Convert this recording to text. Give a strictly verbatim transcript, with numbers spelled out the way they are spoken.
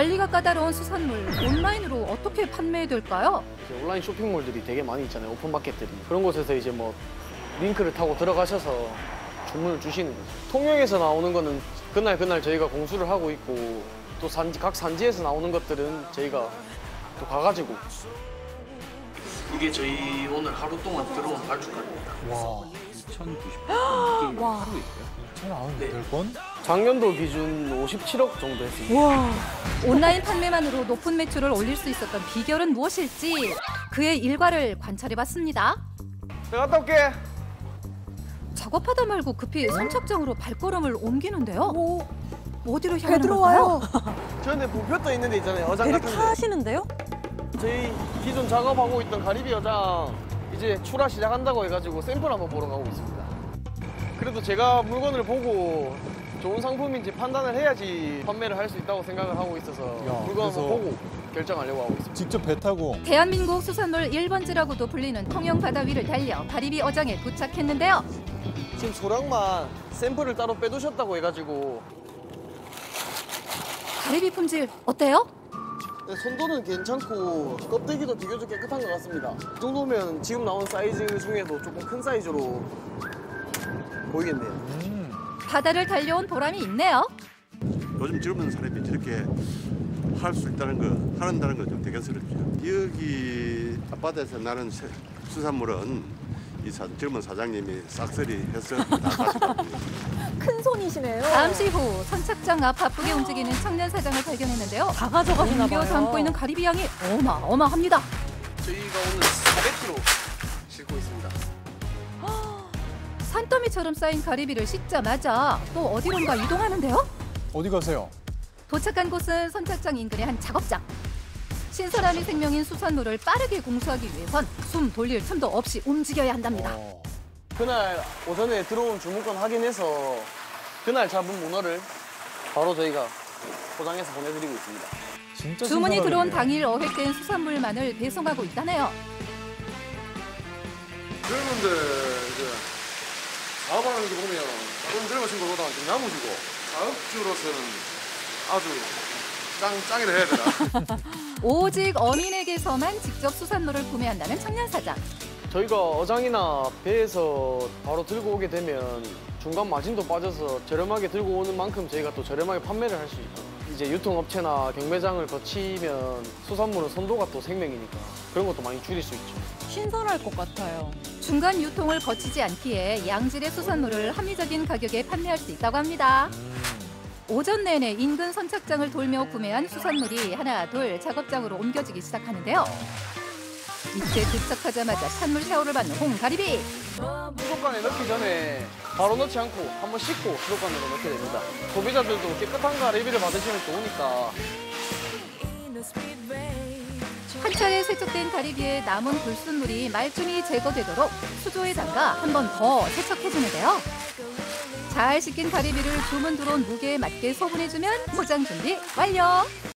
관리가 까다로운 수산물 온라인으로 어떻게 판매될까요? 이제 온라인 쇼핑몰들이 되게 많이 있잖아요. 오픈마켓들이. 그런 곳에서 이제 뭐 링크를 타고 들어가셔서 주문을 주시는 거죠. 통영에서 나오는 거는 그날 그날 저희가 공수를 하고 있고 또 산지, 각 산지에서 나오는 것들은 저희가 또 가가지고 이게 저희 오늘 하루 동안 들어온 발주가입니다. 와, 이천구십 건 와. 하루 있어요? 이천구백 건? 작년도 기준 오십칠억 정도 했습니다. 와, 온라인 판매만으로 높은 매출을 올릴 수 있었던 비결은 무엇일지 그의 일과를 관찰해봤습니다. 내가 갔다 올게. 작업하다 말고 급히 선착장으로 발걸음을 옮기는데요. 오, 어디로 배 향하는 들어와요. 걸까요? 저런데 부표 떠 있는 데 있잖아요. 어장 배를 같은 데. 타시는데요? 저희 기존 작업하고 있던 가리비 어장 이제 출하 시작한다고 해가지고 샘플 한번 보러 가고 있습니다. 그래도 제가 물건을 보고 좋은 상품인지 판단을 해야지 판매를 할 수 있다고 생각을 하고 있어서 야, 물건 한번 그래서- 보고 결정하려고 하고 있습니다. 직접 배 타고 대한민국 수산물 일 번지라고도 불리는 통영 바다 위를 달려 가리비 어장에 도착했는데요. 지금 소량만 샘플을 따로 빼두셨다고 해가지고 가리비 품질 어때요? 네, 손도는 괜찮고 껍데기도 비교적 깨끗한 것 같습니다. 이 정도면 지금 나온 사이즈 중에도 조금 큰 사이즈로 보이겠네요. 음. 바다를 달려온 보람이 있네요. 요즘 젊은 사람이 저렇게 할 수 있다는 거, 하는다는 거 좀 대견스럽죠. 여기 앞바다에서 나는 새- 수산물은 이 사, 젊은 사장님이 싹쓸이 해서 다 가져갑니다. 큰 손이시네요. 잠시 후 선착장 앞 바쁘게 움직이는 청년 사장을 발견했는데요. 다 가져가시나 옮겨 봐요. 담고 있는 가리비 양이 어마어마합니다. 저희가 오늘 사백 킬로그램 싣고 있습니다. 산더미처럼 쌓인 가리비를 씻자마자 또 어디론가 이동하는데요. 어디 가세요? 도착한 곳은 선착장 인근의 한 작업장. 신선함이 생명인 수산물을 빠르게 공수하기 위해선 숨 돌릴 틈도 없이 움직여야 한답니다. 어. 그날 오전에 들어온 주문건 확인해서 그날 잡은 문어를 바로 저희가 포장해서 보내드리고 있습니다. 진짜 주문이 신선하겠네요. 들어온 당일 어획된 수산물만을 배송하고 있다네요. 젊은들 이제 사업하는 게 보면 다른 젊은 친구보다는 좀 야무지고 사업주로서는 아주 짱, 짱이라 해야 되나? 오직 어민에게서만 직접 수산물을 구매한다는 청년 사장. 저희가 어장이나 배에서 바로 들고 오게 되면 중간 마진도 빠져서 저렴하게 들고 오는 만큼 저희가 또 저렴하게 판매를 할 수 있고 이제 유통업체나 경매장을 거치면 수산물은 선도가 또 생명이니까 그런 것도 많이 줄일 수 있죠. 신선할 것 같아요. 중간 유통을 거치지 않기에 양질의 수산물을 합리적인 가격에 판매할 수 있다고 합니다. 오전 내내 인근 선착장을 돌며 구매한 수산물이 하나 둘 작업장으로 옮겨지기 시작하는데요. 이때 도착하자마자 찬물 샤워를 받는 홍가리비. 수도관에 넣기 전에 바로 넣지 않고 한번 씻고 수도관으로 넣게 됩니다. 소비자들도 깨끗한 가리비를 받으시면 좋으니까. 한 차례 세척된 가리비에 남은 불순물이 말끔히 제거되도록 수조에 담가 한 번 더 세척해주는데요. 잘 씻긴 가리비를 주문 들어온 무게에 맞게 소분해주면 포장 준비 완료!